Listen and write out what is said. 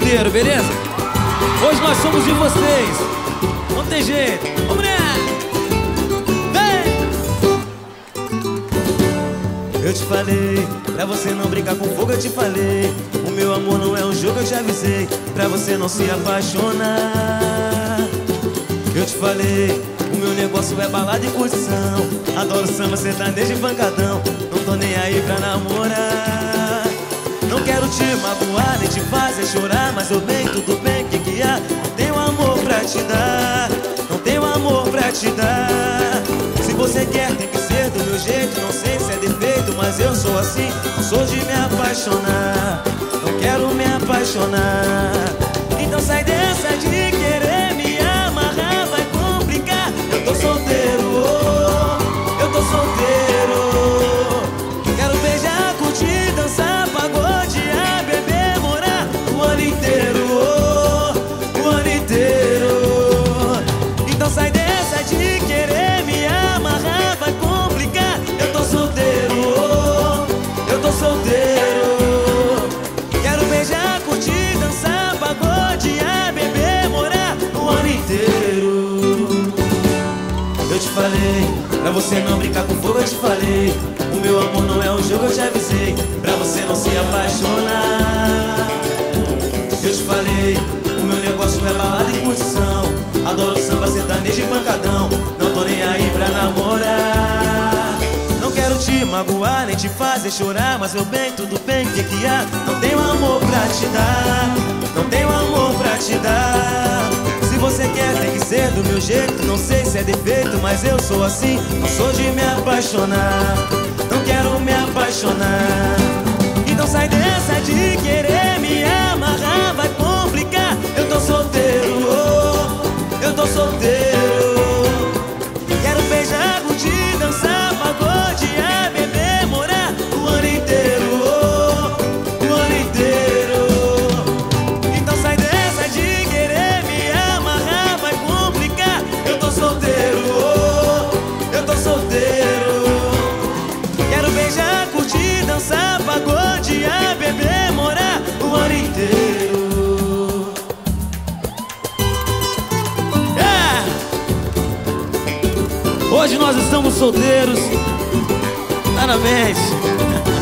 solteiro, beleza? Hoje nós somos de vocês. Não tem jeito. Ô, mulher! Vem! Eu te falei, pra você não brincar com fogo, eu te falei. O meu amor não é um jogo, eu te avisei, pra você não se apaixonar. Eu te falei, o meu negócio é balada e curtição. Adoro samba, sertanejo e pancadão. Não tô nem aí pra namorar. Não quero te magoar, nem te fazer chorar, mas eu bem, tudo bem, que há? Não tenho amor pra te dar, não tenho amor pra te dar. Se você quer, tem que ser do meu jeito. Não sei se é defeito, mas eu sou assim. Não sou de me apaixonar, não quero me apaixonar. Então sai dessa de querer me amarrar, vai complicar. Eu tô solteiro, oh, eu tô solteiro. Quero beijar, curtir, dançar, pagodear, beber, morar o ano inteiro, oh, o ano inteiro. Então sai dessa de querer me amarrar, vai complicar. Eu tô solteiro, oh, eu tô solteiro. Quero beijar, curtir, dançar, pagodear, beber, morar o ano inteiro. Eu te falei, pra você não brincar com fogo, eu te falei. O meu amor não é um jogo, eu te avisei, pra você não se apaixonar. Eu te falei, o meu negócio é balada e curtição. Adoro samba, sertanejo e pancadão. Não tô nem aí pra namorar. Não quero te magoar, nem te fazer chorar, mas meu bem, tudo bem, que há? Não tenho amor pra te dar, não tenho amor pra te dar. Se você quer, tem que ser do meu jeito. Não sei se é defeito, mas eu sou assim. Não sou de me apaixonar, não quero me apaixonar. Então sai dessa de querer me amarrar, vai complicar. Eu tô solteiro, oh, eu tô solteiro. Quero beijar, curtir, dançar, pagodear, beber, morar o ano inteiro, oh, o ano inteiro. Então sai dessa de querer me amarrar, vai complicar. Eu tô solteiro, oh, eu tô solteiro. Quero beijar, curtir, dançar, pagodear, beber, morar o ano inteiro. Hoje nós estamos solteiros. Tá na mente.